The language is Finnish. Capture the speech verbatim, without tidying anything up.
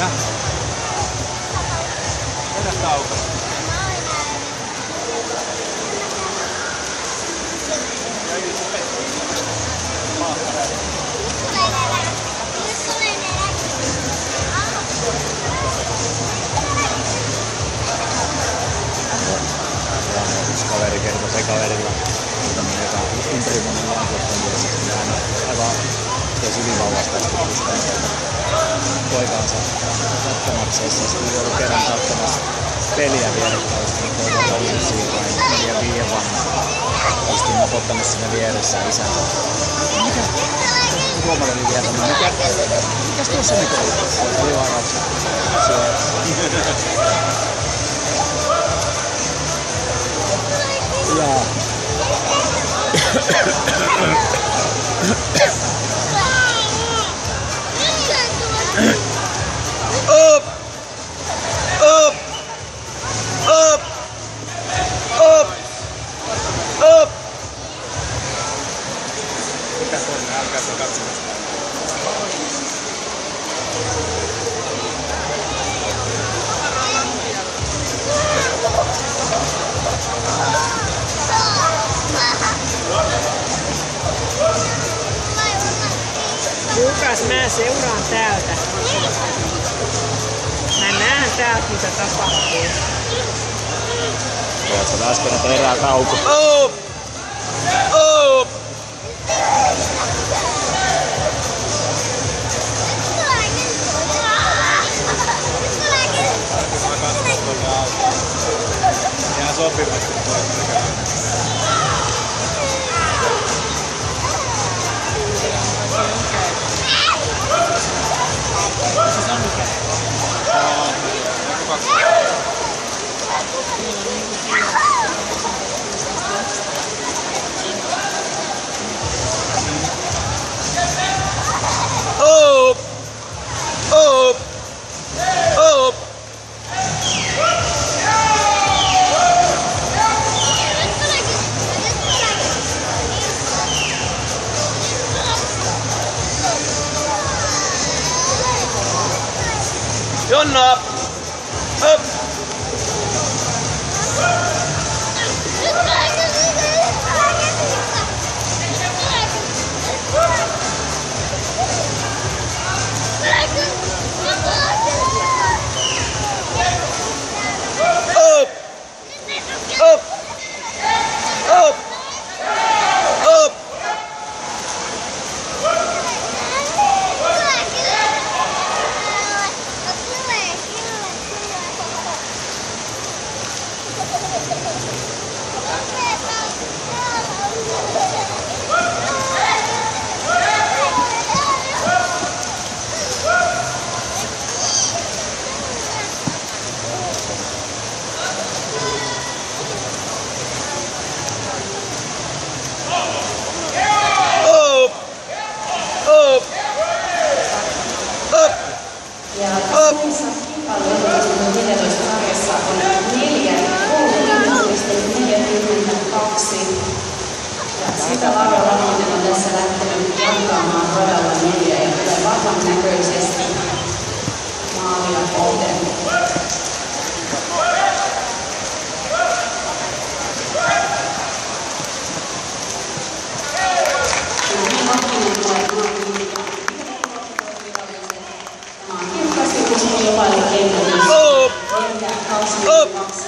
Mitä? Vedä kaukaa. Yksi kaveri kertoi se kaverilla, joka ympärivuonnen laatuottamia sitten hän aivan teisi ylivauvasta asti kustannusta poikaansa jatkomatseissa. Sitten oli ollut kerran katsomassa peliä vierekkäisesti, niin poika oli siirroin neljä viiden vanha. Istin napottamassa siinä vieressä isänsä. Mikä? Huomasin vielä, mikä? Mikäs tuossa nyt oli? Se oli varauksia. Ja up, up, up, up, up. Mitä tuonne? Älkää se katsomasta. Lukas, mä seuraan täältä. Mä näen täältä mitä tapahtuu. tuossa äsken, että erää tauko. Oh! Oh! Ihan sopivasti toista. Oh! Oh! Oh! Jonna! Up! Up! Up! Up! Up! Ja tässä kilpailuun neljätoista sarjassa on neljä, kolme neljäkymmentäkaksi. Ja sitä Laura Lahtinen on tässä lähtenyt jatkamaan todella neljä ja tulee vahvan näköisesti maalia kohden. Lahtinen tulee kilpaili kentällä.